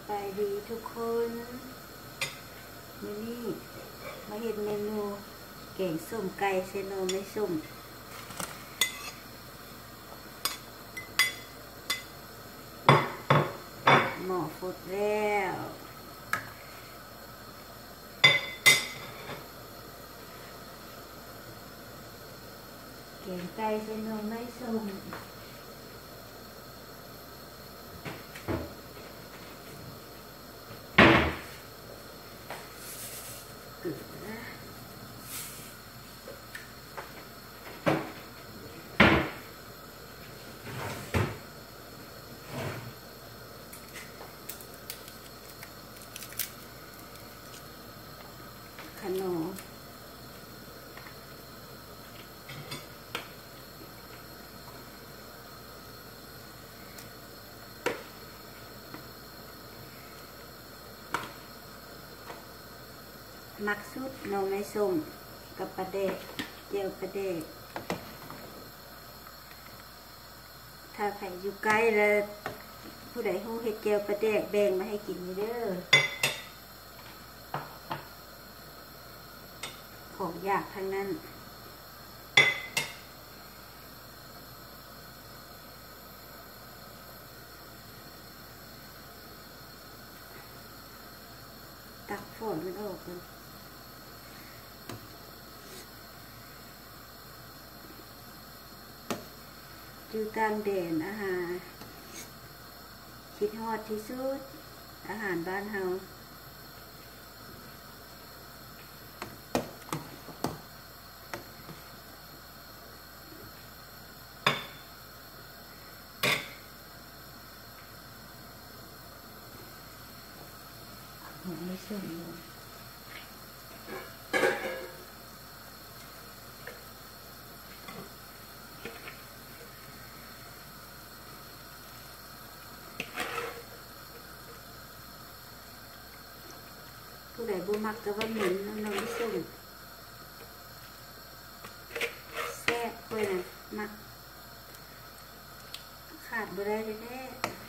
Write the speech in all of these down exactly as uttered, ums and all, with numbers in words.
บายดีทุกคนมื้อนี้มาเห็นเมนูแกงส้มไก่เซโนไม่ส้มหม้อฟดแล้วแกงไก่เซโนไม่ส้มเกลือขนมมักสุดหน่อไม้ส้มกับปลาเด็กเจียวปลาเด็กถ้าใครอยู่ใกล้แล้วผู้ใดหูเห็ดเจียวปลาเด็กแบ่งมาให้กินเด้อของยากทั้งนั้นตักฝนมันออกเลยอยู่กลางแดนอาหารคิดฮอดที่สุดอาหารบ้านเฮาไม่ส้มเลยผู้ใดบ่มักก็ว่าเหม็นน้ำน้ำส้มแซ่บเลยนะมักขาดบ่ได้แท้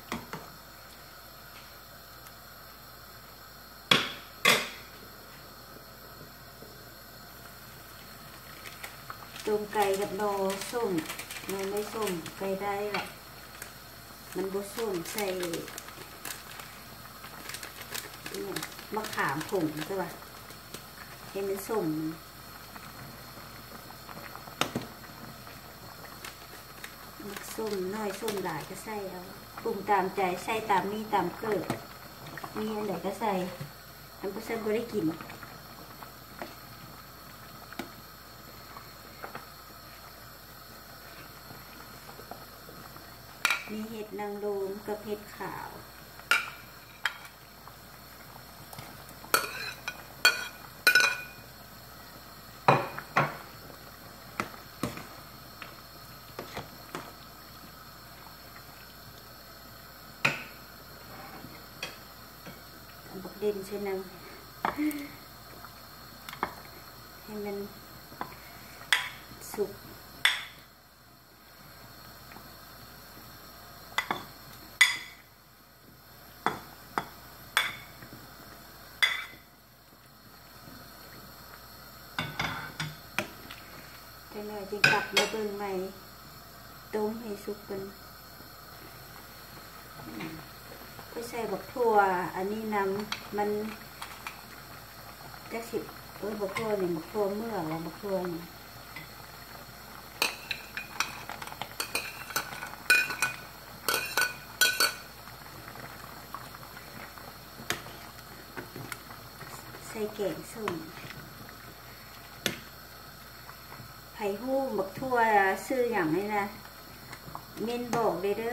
ต้มไก่กับนอส้มนอไม่ส้มไก่ได้แหละมันบ่ส้มใส่มะขามผงใช่ป่ะให้มันส้มมักส้มน้อยส้มหลายก็ใส่เอาปรุงตามใจใส่ตามมีตามเกิดมีอันไหนก็ใส่อันก็ใส่บ่ได้กินมีเห็ดนางรมกับเห็ดขาวบักเด่นใช่ไหมให้มันสุกจะหน่อยจึงกลับมาเบิ่งใหม่ต้มให้สุกกันก็ใส่บักถั่วอันนี้น้ำมันจะสิบเออบักถั่วเนี่ยบักถั่วเมื่อว่าบักถั่วเนี่ยใส่แกงส้มไผ่หู้บักถั่วซื้ออย่างนี้นะเม่นบอกเลยเด้อ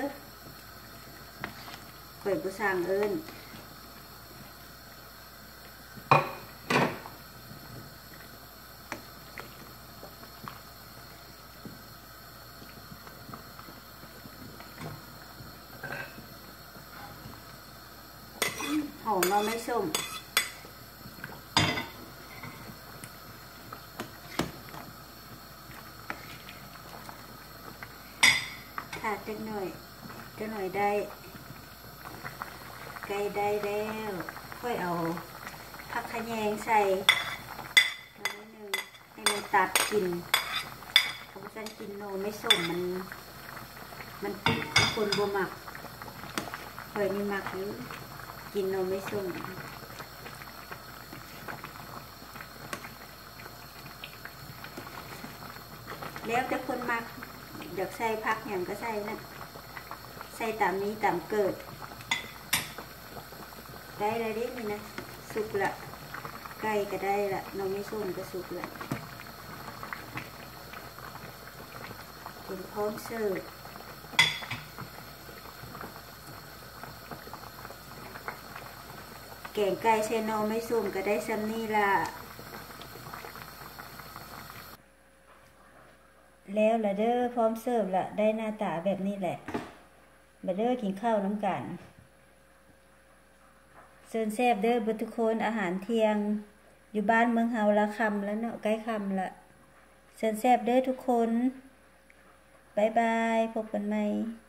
ข่อยผู้สร้างเอิ้นหอมเราไม่ส้มถาดจังหน่อยจังหน่อยได้ไก่ได้แล้วค่อยเอาผักขะแยงใส่นิดนึงให้มันตัดกลิ่นเขาจะกินโนไม่ส้มมันมันติดคนบัวหมักเคยมีหมักอยู่กินโนไม่ส้มแล้วแต่คนมักอยากใส่ผักอย่างก็ใส่นะใส่ตามนี้ตามเกิดได้เลยดินี่นะสุกละไก่ก็ได้ละน้องไม่ส้มก็สุกละเป็นพร้อมเสิร์ฟแกงไก่ใส่น้องไม่ส้มก็ได้ซ้ำนี่ละแล้วละเด้อพร้อมเสิร์ฟละได้หน้าตาแบบนี้แหละมาเด้อกินข้าวน้ำกันเซินแซ่บเด้อบุทุกคนอาหารเที่ยงอยู่บ้านเมืองเฮาละคำแล้วเนาะใกล้คำละเซินแซ่บเด้อทุกคนบ๊ายบายพบกันใหม่